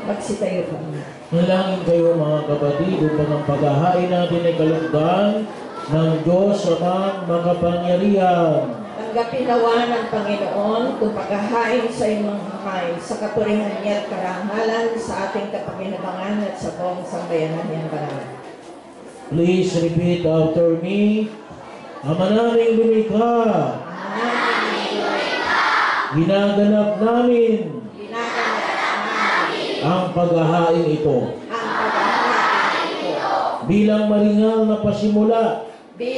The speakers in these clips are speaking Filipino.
Magsitayo po. Nalangin kayo mga kapatid upang ang paghahain natin ay kalugdan ng Diyos Amang makapangyarihan. Tanggapin nawa ng Panginoon kung paghahain sa iyong kamay sa kapurihan niya at karangalan sa ating kapakinabangan at sa buong sambayanan niyang banal. Please repeat after me. Ama naming lumikha, ginaganap namin ang paghahain ito bilang maringal na pasimula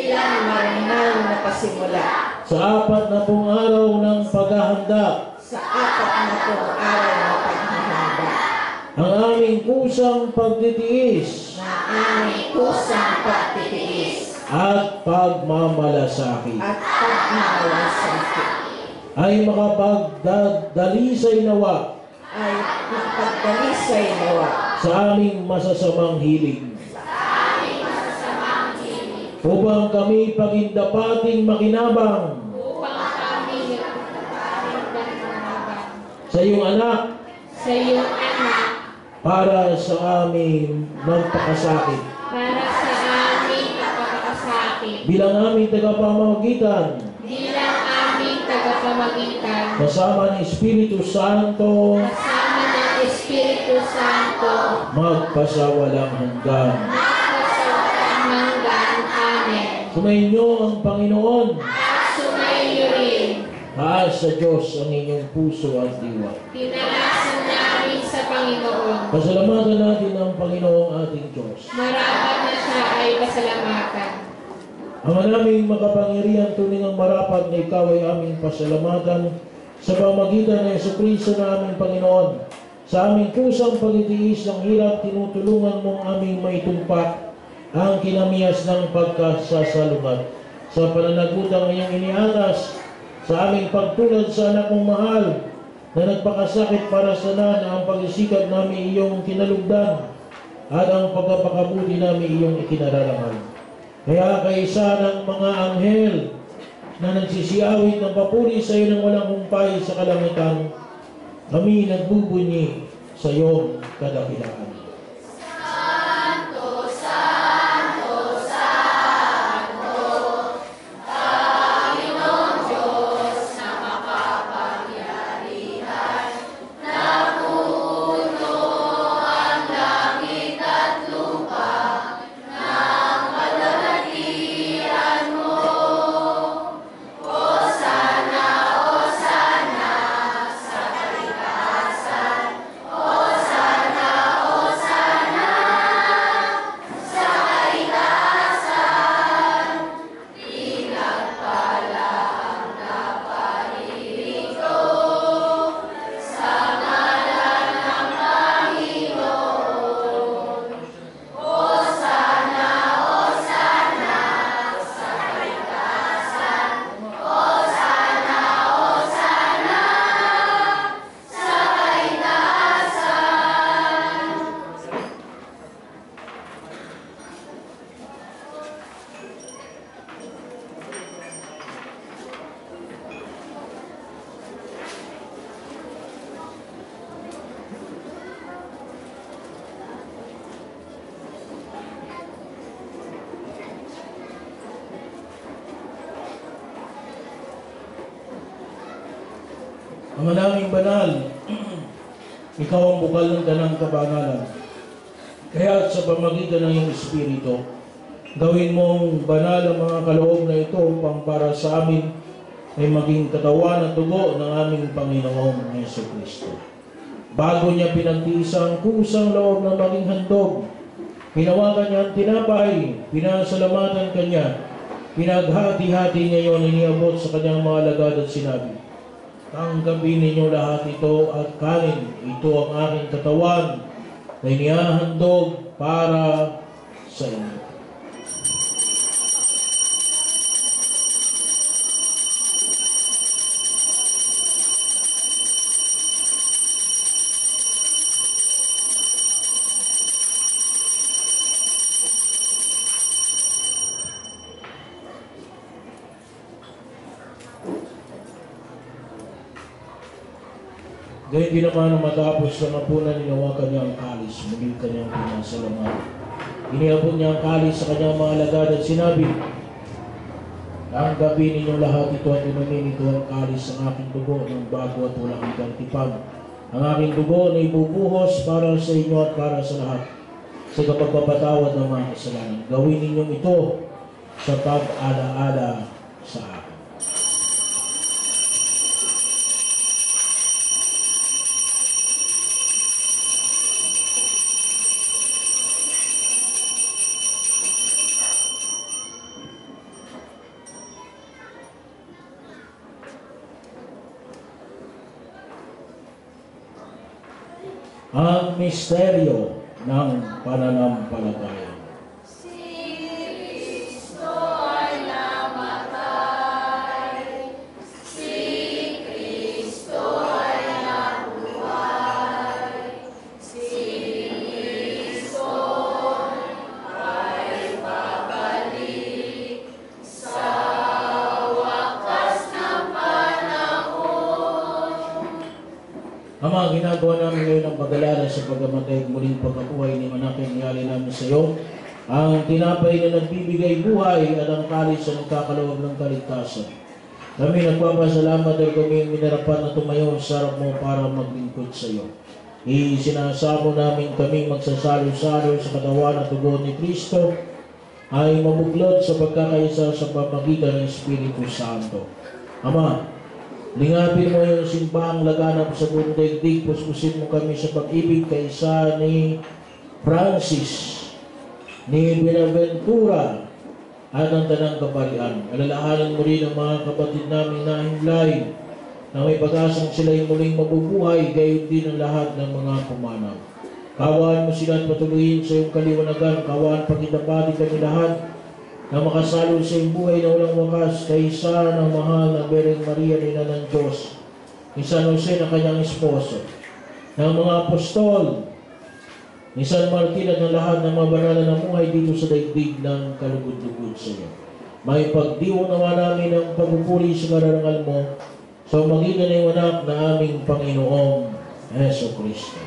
sa 40 araw ng paghahanda ang aming kusang pagtitiis at pagmamalasakit ay makapagdalisay nawa sa aming masasamang hiling upang kami pagindapating makinabang sa iyong anak para sa aming nagpakasakit bilang aming tagapamagitan kasama ng Espiritu Santo magpasawalang hanggan. Sumayin niyo ang Panginoon. Sumayin rin. Taas sa Diyos ang inyong puso at diwa. Tinalasan namin sa Panginoon. Pasalamatan natin ang Panginoong ating Diyos. Marapat na siya ay pasalamatan. Ama naming makapangyarihan, tunay ang marapat na ikaw ay aming pasalamatan sa pamagitan ng Jesucristo na aming Panginoon. Sa aming kusang pagtitiis ng hirap, tinutulungan mong aming maitumpak ang kinamiyas ng pagkasasalungat. Sa pananagutang iyong iniatas, sa aming pagtulad sa anak mong mahal na nagpakasakit para sa na ang pag-isikap namin iyong kinalugdan at ang pagpapakabuti namin iyong ikinararangal. Kaya kaisa ng mga anghel na nagsisiawit ng papuri sa iyo ng walang humpay sa kalangitan, kami nagbubunyi sa iyong kadakilaan. Ama naming banal, ikaw ang bukal ng tanang kabangalan. Kaya sa pamagitan ng iyong Espiritu, gawin mong banal ang mga kaloob na ito upang para sa amin ay maging katawan at dugo ng aming Panginoong Jesucristo. Bago niya pinagtiisa ang kusang loob na maging handog, pinawakan niya ang tinapay, pinasalamatan kanya, pinaghati-hati niya yun, iniabot sa kanyang mga alagad at sinabi, tanggapin ninyo lahat ito at kanin. Ito ang aking katawan na inihahandog para sa inyo. Ngayon din naman ang matapos ng hapunan, ninawakan niya ang kalis, muli kanyang pinasalamatan. Iniabot niya ang kalis sa kanyang mga alagad at sinabi, "Tanggapin ninyong lahat ito at inumin ito ang kalis ng aking dugo ng bago at walang hanggang tipan. Ang aking dugo na ibubuhos para sa inyo at para sa lahat sa kapagpapatawad ng mga kasalanan. Gawin ninyong ito sa pag-ala-ala sa akin." Ang misteryo ng pananampalataya. Si Kristo ay namatay, si Kristo ay nabuhay, si Kristo ay babalik sa wakas ng panahon. Ama, ginagawa namin ngayon ang pag-alala sa pagkamatay at muling pagkabuhay ni Manaking niyali namin sa iyo. Ang tinapay na nagbibigay buhay at ang kalis na nagkakaloob ng kaligtasan. Kami nagpapasalamat dahil kami minarapan na tumayo sa harap mo para maglingkod sa iyo. Isinasamo namin kami magsasalo-salo sa katawan at dugo ni Kristo ay mabuklod sa pagkakaisa sa pamagitan ng Espiritu Santo. Ama, lingapin mo yung simbahang laganap sa buong daigdig, puspusin mo kami sa pag-ibig kaisa ni Francis, ni Binaventura, at ang tanang kaparian. Alalahanan mo rin ang mga kapatid namin na himlay na may pag-asang sila'y muling mabubuhay, gayon din ang lahat ng mga pumanaw. Kawaan mo sila at patuloyin sa iyong kaliwanagan. Kawaan pagkitapati kami lahat na makasalo sa iyong buhay na walang wakas kaysa ng mahal na Bereng Maria, Ina ng Diyos, ni San Jose na kanyang esposo, ng mga apostol, ni San Martin at ng lahat ng mga banal na namuhay dito sa daigdig ng kalugod-lugod sa iyo. May pagdiwang naman namin ang pagpupuri sa kararangal mo sa magitan ng anak na aming Panginoong Heso Kristo.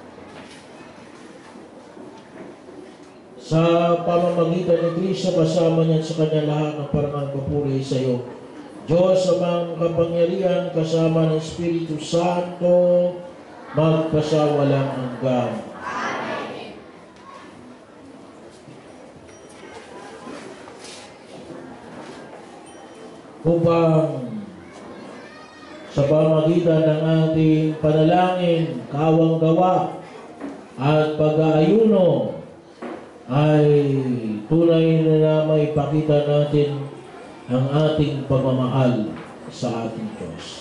Sa pamamagitan ni Kristo, kasama niya sa kanya lahat ng parangal papuri sa iyo. Diyos amang kapangyarihan, kasama ng Espiritu Santo, magpasawalang hanggan. Amen. Upang sa pamamagitan ng ating panalangin, kawang gawa, at pag-aayuno, ay tunay na maipakita natin ang ating pagmamahal sa ating Diyos.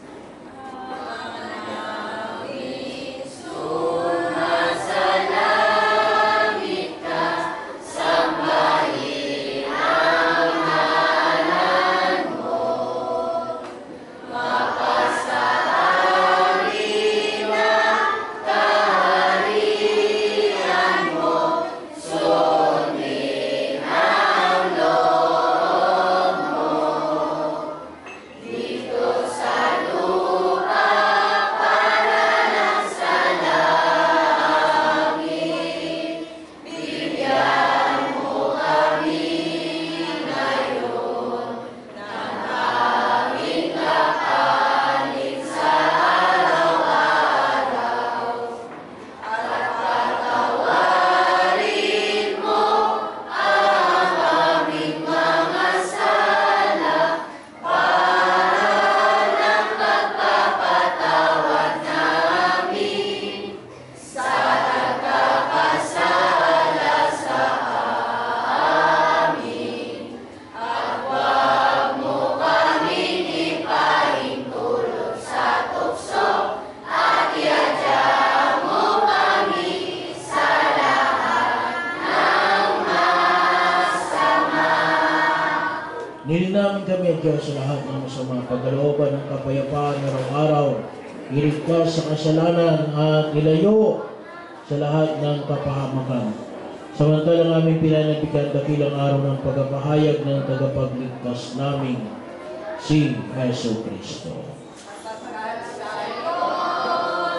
Nilinamin kami, Diyos, sa lahat ng masama, pagkalooban ng kapayapaan araw-araw, iligtas sa kasalanan at ilayo sa lahat ng kapahamakan. Samantalang aming pinanabigan dakilang araw ng pagpapahayag ng tagapagligtas naming si Heso Kristo. Pagkasayon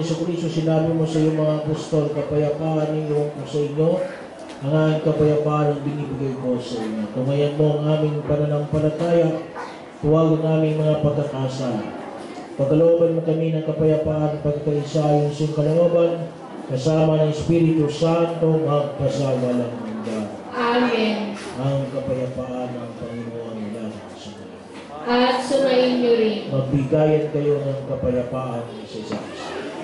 Jesucristo, sinabi mo sa iyong mga apostol, kapayapaan niyo ko sa inyo, ang aking kapayapaan ang binibigay ko sa inyo. Tumayan mo ang aming pananampalataya, tuwagan namin mga pagkakasala. Pagkalooban mo kami ng kapayapaan, pagkaisa yung siyang kalooban, kasama ng Espiritu Santo, magpasagalang hanggan. Amen. Ang kapayapaan ng Panginoon nila sa mga. At sumayin niyo rin. Magbigayan kayo ng kapayapaan sa isa't isa.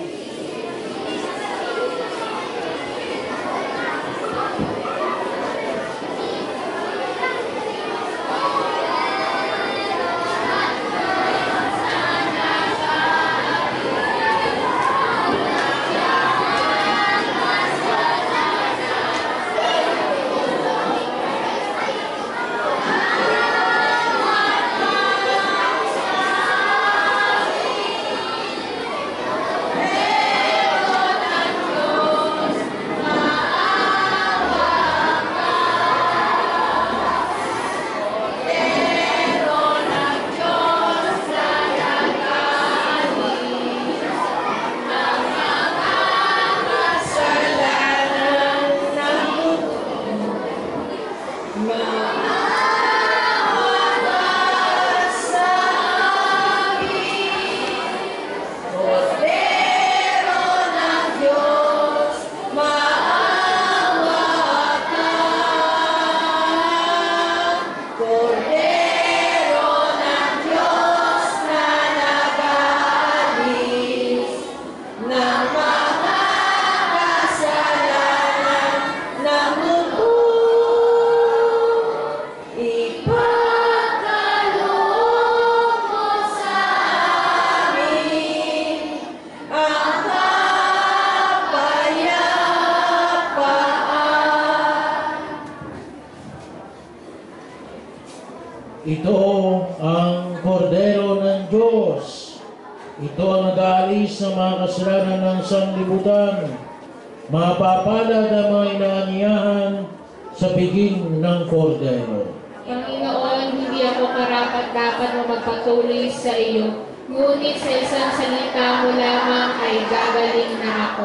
Ito ang kordero ng Diyos. Ito ang nag-aalis ng mga kasalanan ng sanlibutan. Mapapalad ang mga inaaniyahan sa biging ng kordero. Panginoon, hindi ako karapat-dapat na magpatuloy sa iyo, ngunit sa isang salita mo lamang ay gagaling na ako.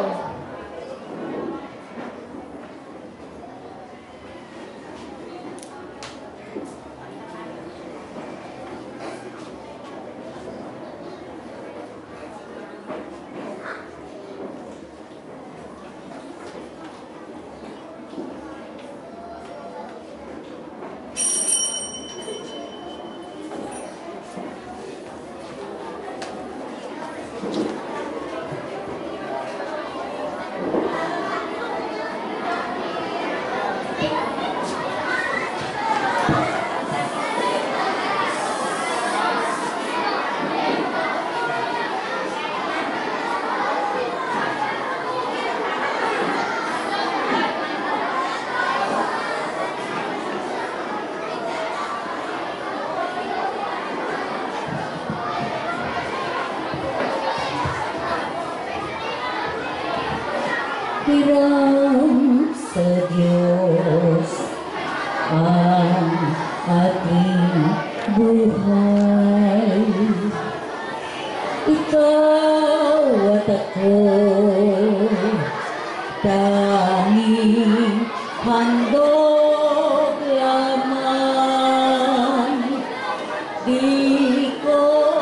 Hiram sa Diyos ang ating buhay. Ikaw at ako, tanging handog lamang. Di ko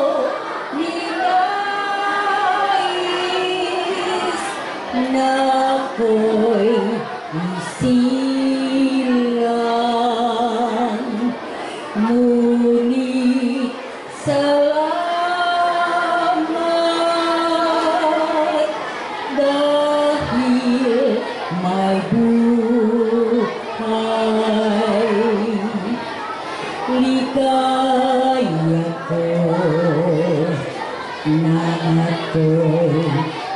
ninais na ako'y isilang, ngunit salamat dahil may buhay. Ligaya ko na ako'y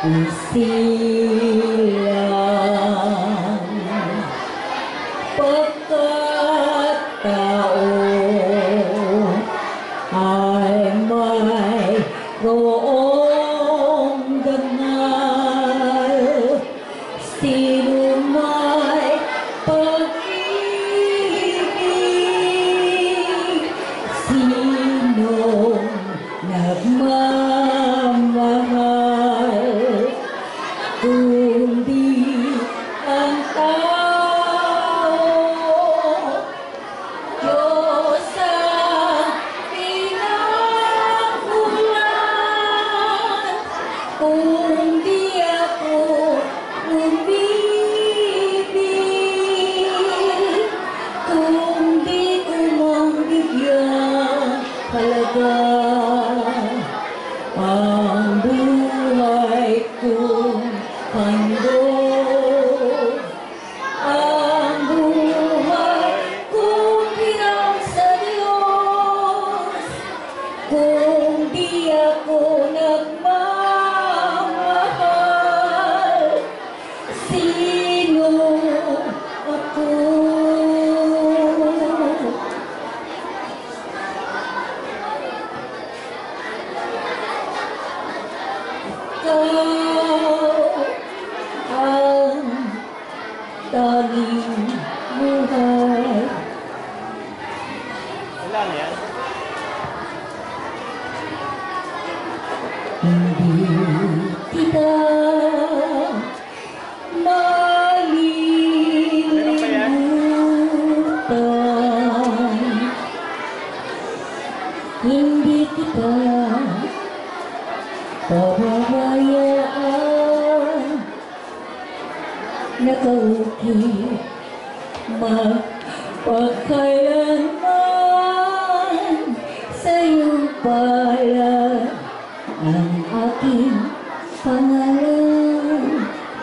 isilang, pagkatao ay may roong dangal. Sino may pag-ibig, sinong nagmamahal, halaga ang buhay kong handog. Ang buhay kong hiram sa Diyos. Kung di ako nagmamahal, sino ako? Ang tanging buhay. Ilan yan? Hindi kita malilimutan. Hindi kita pababayaan. Nakaukit magpagkailanman sa iyong palad ang aking pangalan.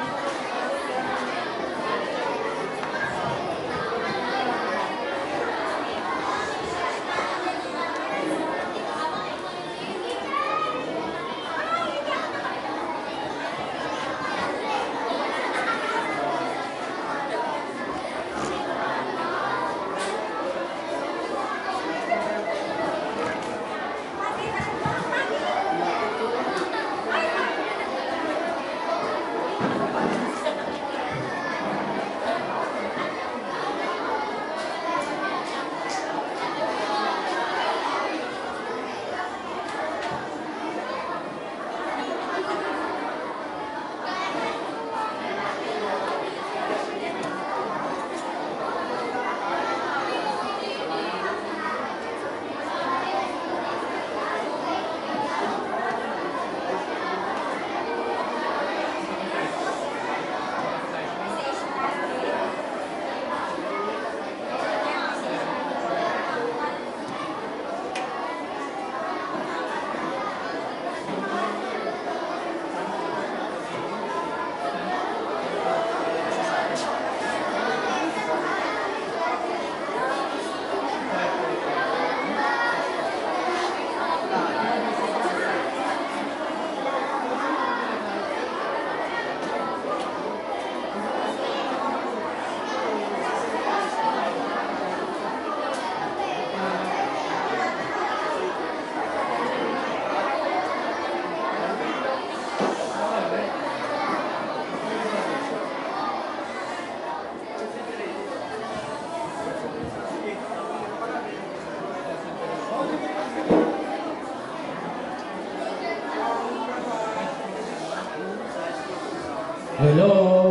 Hello?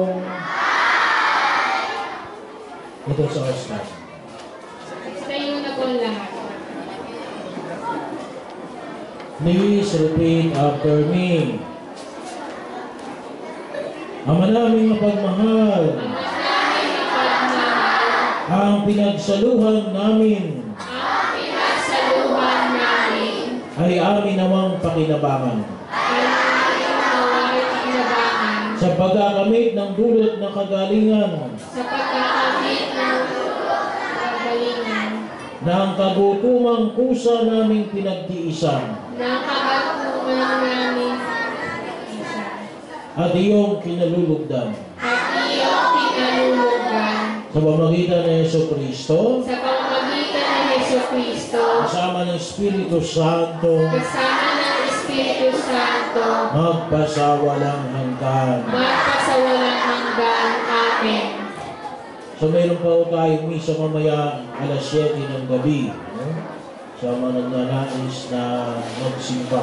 Ito sa Oscar. Tayo na po ang lahat. Please repeat after me. Ama naming mapagmahal, ang pinagsaluhan namin ay amin namang pakinabangan. Sa pagkakamit ng dulot ng kagalingan, na ang kagutumang kusa naming pinagtiisan, at iyong kinalulugdan. Sa pamamagitan ng Jesucristo, kasama ng Espiritu Santo, magpasawalang hanggan. Amen. So mayroon pa po tayong misa mamaya alas 7 ng gabi. Sa mga nagnanais na magsimba.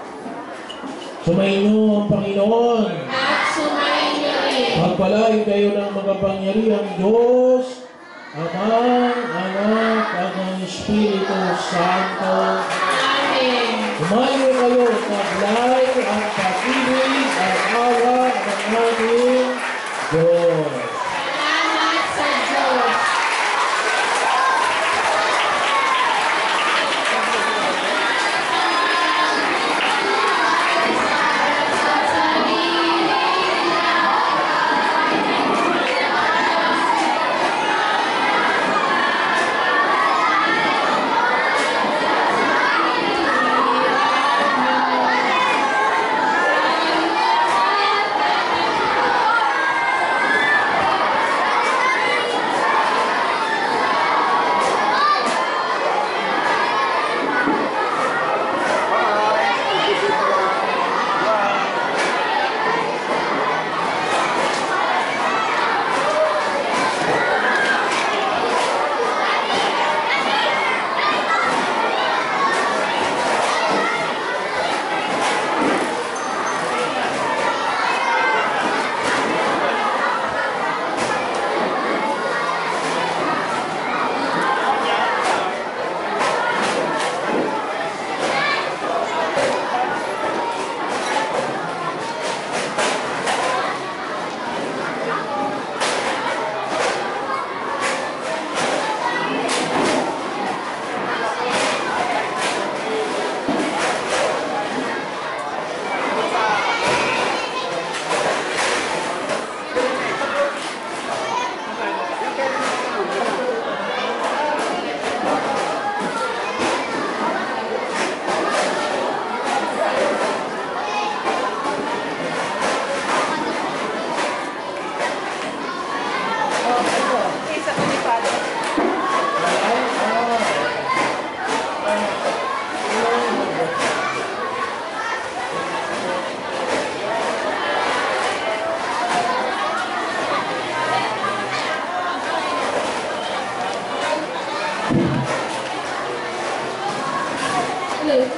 Sumainyo ang Panginoon. At sumainyo rin. Pagpalain kayo ng makapangyarihang Diyos, Ama, Anak, at ng Espiritu Santo. Amen. Sumainyo kayo taglay at pag-ibig at awa ng ating Diyos. Salamat sa Diyos. Hello.